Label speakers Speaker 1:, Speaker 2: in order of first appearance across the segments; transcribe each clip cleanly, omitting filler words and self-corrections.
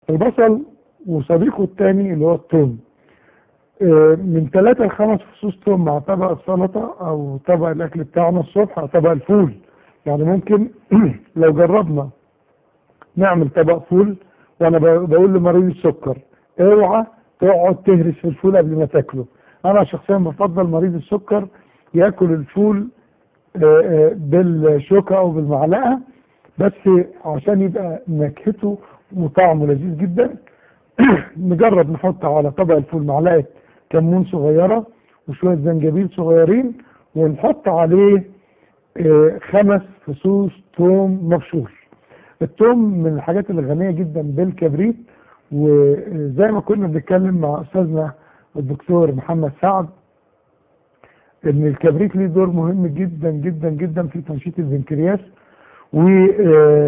Speaker 1: البصل وصديقه الثاني اللي هو الثوم. من 3 ل5 فصوص ثوم مع طبق السلطه او طبق الاكل بتاعنا الصبح او طبق الفول. يعني ممكن لو جربنا نعمل طبق فول، وانا بقول لمريض السكر اوعى تقعد تهرس في الفول قبل ما تاكله. انا شخصيا بفضل مريض السكر ياكل الفول بالشوكه او بالمعلقه، بس عشان يبقى نكهته وطعمه لذيذ جدا. نجرب نحط على طبق الفول معلقه كمون صغيره وشويه زنجبيل صغيرين، ونحط عليه 5 فصوص ثوم مبشور. الثوم من الحاجات اللي غنيه جدا بالكبريت، وزي ما كنا بنتكلم مع استاذنا الدكتور محمد سعد ان الكبريت ليه دور مهم جدا جدا جدا في تنشيط البنكرياس وفك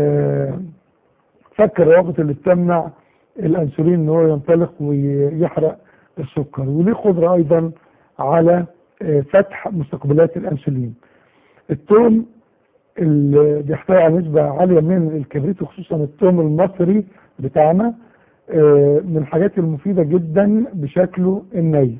Speaker 1: الروابط اللي بتمنع الانسولين ان هو ينطلق ويحرق السكر، وليه قدره ايضا على فتح مستقبلات الانسولين. الثوم اللي بيحتوي على نسبه عاليه من الكبريت وخصوصا الثوم المصري بتاعنا من الحاجات المفيده جدا بشكله الني.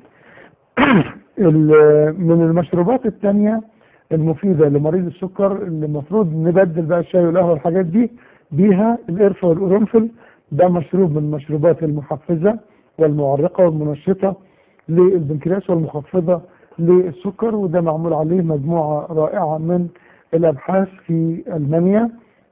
Speaker 1: من المشروبات الثانيه المفيده لمريض السكر اللي المفروض نبدل بقى الشاي والقهوه والحاجات دي بيها القرفه والقرنفل. ده مشروب من المشروبات المحفزه والمعرقه والمنشطه للبنكرياس والمخفضه للسكر، وده معمول عليه مجموعه رائعه من الابحاث في المانيا.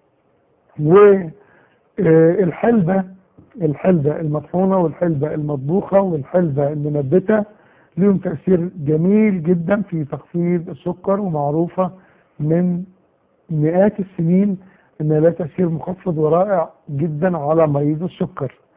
Speaker 1: والحلبه المطحونه والحلبه المطبوخه والحلبه المنبته لهم تأثير جميل جدا في تخفيض السكر، ومعروفة من مئات السنين ان لها تأثير مخفض ورائع جدا على مريض السكر.